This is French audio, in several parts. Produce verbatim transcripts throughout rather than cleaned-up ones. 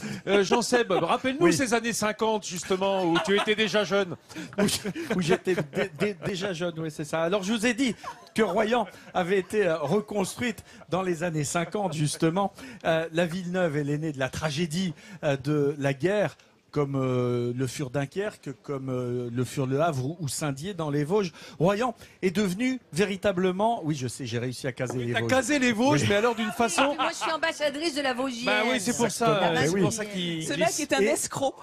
Euh, Jean-Seb, rappelle-nous Oui. ces années cinquante, justement, où tu étais déjà jeune. Où je- où j'étais dé- dé- déjà jeune, oui, c'est ça. Alors, je vous ai dit que Royan avait été euh, reconstruite dans les années cinquante, justement. Euh, la ville neuve, elle est née de la tragédie euh, de la guerre, comme euh, le furent Dunkerque, comme euh, le furent Le Havre ou, ou Saint-Dié dans les Vosges. Royan est devenu véritablement... Oui, je sais, j'ai réussi à caser les T'as Vosges. casé les Vosges, Oui. mais alors d'une façon... Moi, je suis ambassadrice de la Vosgienne. Bah oui, c'est pour ça, Exactement. euh, c'est Oui. pour ça qu'il... Ce mec est un Et- escroc.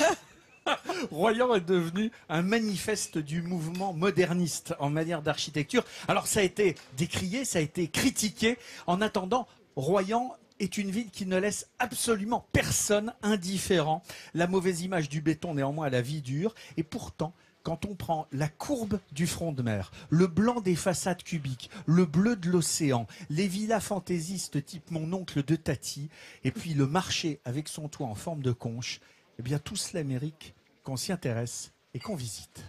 Royan est devenu un manifeste du mouvement moderniste en matière d'architecture. Alors ça a été décrié, ça a été critiqué. En attendant, Royan est une ville qui ne laisse absolument personne indifférent. La mauvaise image du béton néanmoins à la vie dure. Et pourtant, quand on prend la courbe du front de mer, le blanc des façades cubiques, le bleu de l'océan, les villas fantaisistes type Mon oncle de Tati, et puis le marché avec son toit en forme de conche, eh bien tout cela mérite qu'on s'y intéresse et qu'on visite.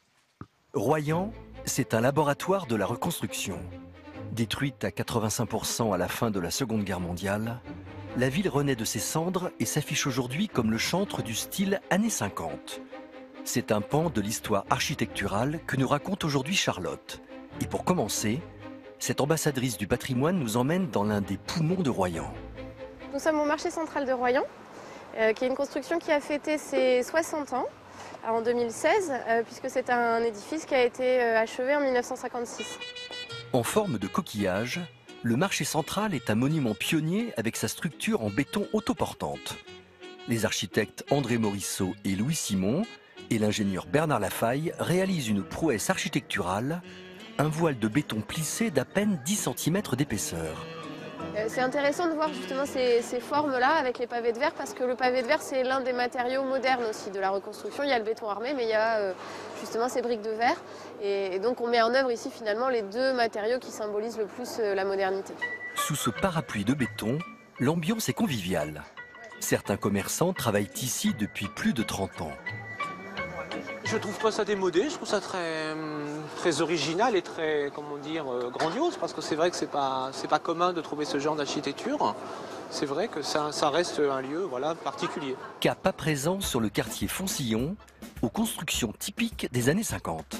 Royan, c'est un laboratoire de la reconstruction. Détruite à quatre-vingt-cinq pour cent à la fin de la Seconde Guerre mondiale, la ville renaît de ses cendres et s'affiche aujourd'hui comme le chantre du style années cinquante. C'est un pan de l'histoire architecturale que nous raconte aujourd'hui Charlotte. Et pour commencer, cette ambassadrice du patrimoine nous emmène dans l'un des poumons de Royan. Nous sommes au marché central de Royan, euh, qui est une construction qui a fêté ses soixante ans en deux mille seize, euh, puisque c'est un édifice qui a été euh, achevé en mille neuf cent cinquante-six. En forme de coquillage, le marché central est un monument pionnier avec sa structure en béton autoportante. Les architectes André Morisseau et Louis Simon et l'ingénieur Bernard Lafaille réalisent une prouesse architecturale, un voile de béton plissé d'à peine dix centimètres d'épaisseur. Euh, c'est intéressant de voir justement ces, ces formes-là avec les pavés de verre, parce que le pavé de verre, c'est l'un des matériaux modernes aussi de la reconstruction. Il y a le béton armé, mais il y a euh, justement ces briques de verre. Et, et donc on met en œuvre ici finalement les deux matériaux qui symbolisent le plus euh, la modernité. Sous ce parapluie de béton, l'ambiance est conviviale. Certains commerçants travaillent ici depuis plus de trente ans. Je trouve pas ça démodé, je trouve ça très, hum, très original et très, comment dire, euh, grandiose, parce que c'est vrai que c'est pas, c'est pas commun de trouver ce genre d'architecture. C'est vrai que ça, ça reste un lieu, voilà, particulier. Cap à présent sur le quartier Foncillon, aux constructions typiques des années cinquante.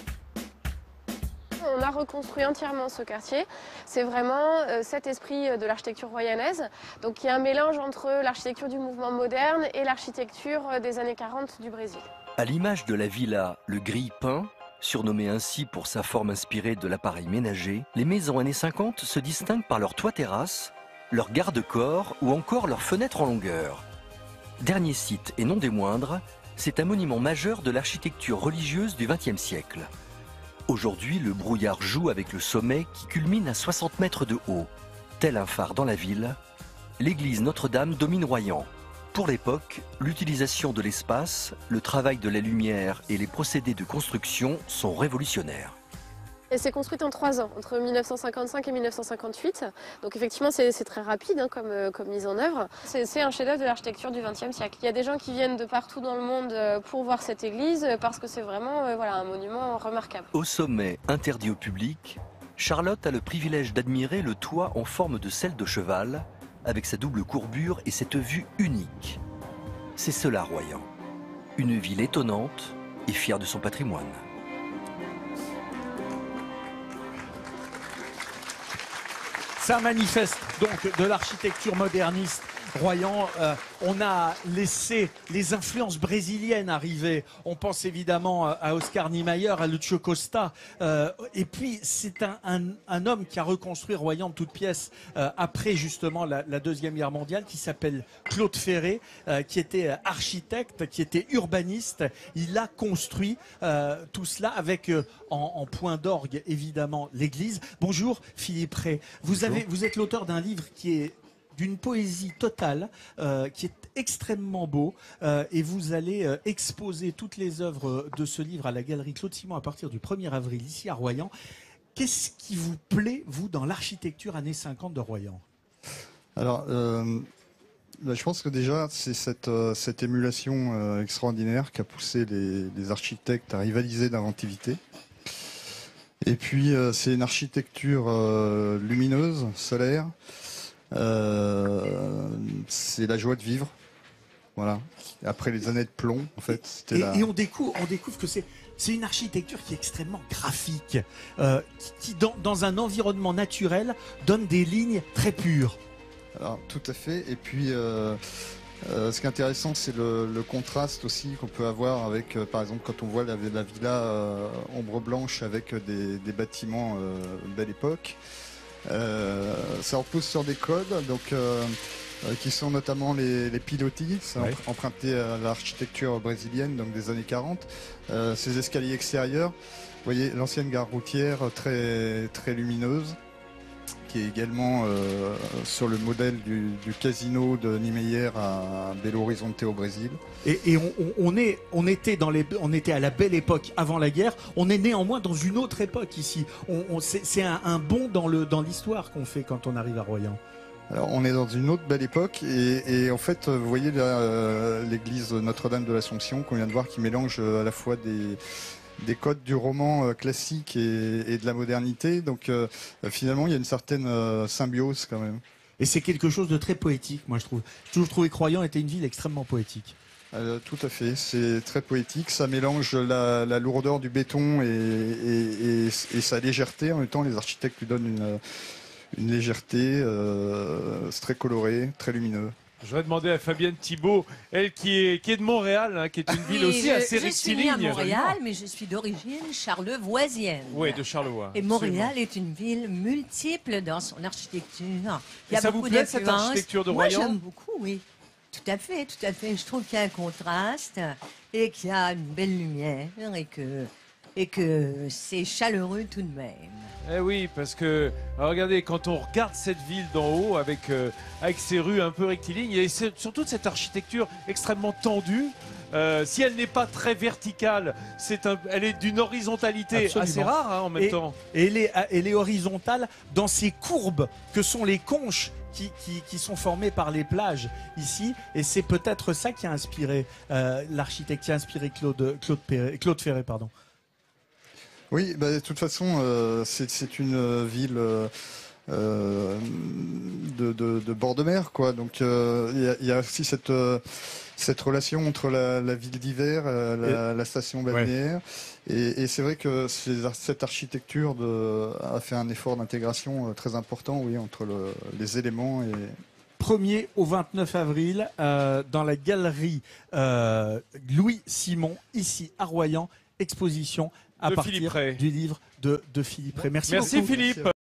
On a reconstruit entièrement ce quartier. C'est vraiment euh, cet esprit de l'architecture royanaise. Donc il y a un mélange entre l'architecture du mouvement moderne et l'architecture des années quarante du Brésil. À l'image de la villa Le Grille-Pain, surnommée ainsi pour sa forme inspirée de l'appareil ménager, les maisons années cinquante se distinguent par leur toit-terrasse, leur garde-corps ou encore leurs fenêtres en longueur. Dernier site et non des moindres, c'est un monument majeur de l'architecture religieuse du vingtième siècle. Aujourd'hui, le brouillard joue avec le sommet qui culmine à soixante mètres de haut. Tel un phare dans la ville, l'église Notre-Dame domine Royan. Pour l'époque, l'utilisation de l'espace, le travail de la lumière et les procédés de construction sont révolutionnaires. Elle s'est construite en trois ans, entre mille neuf cent cinquante-cinq et mille neuf cent cinquante-huit. Donc effectivement, c'est très rapide hein, comme, euh, comme mise en œuvre. C'est un chef-d'œuvre de l'architecture du vingtième siècle. Il y a des gens qui viennent de partout dans le monde euh, pour voir cette église, euh, parce que c'est vraiment euh, voilà, un monument remarquable. Au sommet, interdit au public, Charlotte a le privilège d'admirer le toit en forme de selle de cheval, avec sa double courbure et cette vue unique. C'est cela, Royan. Une ville étonnante et fière de son patrimoine. Ça manifeste donc de l'architecture moderniste. Royan, euh, on a laissé les influences brésiliennes arriver. On pense évidemment à Oscar Niemeyer, à Lucio Costa. Euh, et puis, c'est un, un, un homme qui a reconstruit Royan de toutes pièces euh, après justement la, la Deuxième Guerre mondiale, qui s'appelle Claude Ferré, euh, qui était architecte, qui était urbaniste. Il a construit euh, tout cela avec euh, en, en point d'orgue, évidemment, l'église. Bonjour Philippe Rey. Vous, avez, vous êtes l'auteur d'un livre qui est d'une poésie totale, euh, qui est extrêmement beau, euh, et vous allez euh, exposer toutes les œuvres de ce livre à la galerie Claude Simon à partir du premier avril ici à Royan. Qu'est-ce qui vous plaît, vous, dans l'architecture années cinquante de Royan? Alors, euh, là, je pense que déjà, c'est cette, euh, cette émulation euh, extraordinaire qui a poussé les, les architectes à rivaliser d'inventivité. Et puis, euh, c'est une architecture euh, lumineuse, solaire. Euh, c'est la joie de vivre. Voilà. Et après les années de plomb, en fait, c'était Et, la... et on découvre, on découvre que c'est c'est une architecture qui est extrêmement graphique, euh, qui, qui dans, dans un environnement naturel donne des lignes très pures. Alors, tout à fait. Et puis, euh, euh, ce qui est intéressant, c'est le, le contraste aussi qu'on peut avoir avec, euh, par exemple, quand on voit la, la villa euh, ombre blanche avec des, des bâtiments euh, belle époque. Euh, ça repose sur des codes, donc euh, euh, qui sont notamment les, les pilotis, c'est Ouais. emprunté à l'architecture brésilienne, donc des années quarante. Euh, ces escaliers extérieurs, vous voyez l'ancienne gare routière très très lumineuse, qui est également euh, sur le modèle du, du casino de Niemeyer à Belo Horizonte au Brésil. Et, et on, on- on est, on était dans les, on était à la belle époque avant la guerre. On est néanmoins dans une autre époque ici. On, on- c'est c'est un, un bond dans le dans l'histoire qu'on fait quand on arrive à Royan. Alors, on est dans une autre belle époque et, et en fait, vous voyez là, euh, l'église Notre-Dame de l'Assomption qu'on vient de voir qui mélange euh, à la fois des, des codes du roman euh, classique et, et de la modernité. Donc euh, finalement, il y a une certaine euh, symbiose quand même. Et c'est quelque chose de très poétique, moi je trouve. J'ai toujours trouvé que Royan était une ville extrêmement poétique. Euh, tout à fait, c'est très poétique. Ça mélange la, la lourdeur du béton et, et, et, et sa légèreté. En même temps, les architectes lui donnent une, une légèreté. Euh, c'est très coloré, très lumineux. Je vais demander à Fabienne Thibault, elle qui est, qui est de Montréal, hein, qui est une ville Oui, aussi je, assez je suis née rectiligne. à Montréal, mais je suis d'origine charlevoisienne. Oui, de Charlevoix. Et Montréal est une ville multiple dans son architecture. Il y Et a ça vous beaucoup plaît, cette d'influences. architecture de Moi, Royan? j'aime beaucoup, oui. Tout à fait, tout à fait. Je trouve qu'il y a un contraste et qu'il y a une belle lumière et que, et que c'est chaleureux tout de même. Eh oui, parce que alors regardez, quand on regarde cette ville d'en haut avec, euh, avec ses rues un peu rectilignes, et c'est surtout cette architecture extrêmement tendue. Euh, si elle n'est pas très verticale, c'est un, elle est d'une horizontalité Absolument. assez rare hein, en même Et- temps. Et elle est, elle est horizontale dans ces courbes que sont les conches qui, qui, qui sont formées par les plages ici. Et c'est peut-être ça qui a inspiré euh, l'architecte, qui a inspiré Claude, Claude, Perret- Claude Ferret. Pardon. Oui, bah, de toute façon, euh, c'est c'est une euh, ville euh, euh, de, de, de bord de mer, quoi. Donc euh, il y, a, il y a aussi cette, euh, cette relation entre la, la ville d'hiver, euh, la, la station balnéaire. Et, et c'est vrai que ces ar- cette architecture de, a fait un effort d'intégration euh, très important, oui, entre le, les éléments et premier au vingt-neuf avril euh, dans la galerie euh, Louis Simon, ici à Royan, exposition à De partir Philippe Ray. du livre de, de Philippe Ray. Merci, Merci beaucoup. Philippe.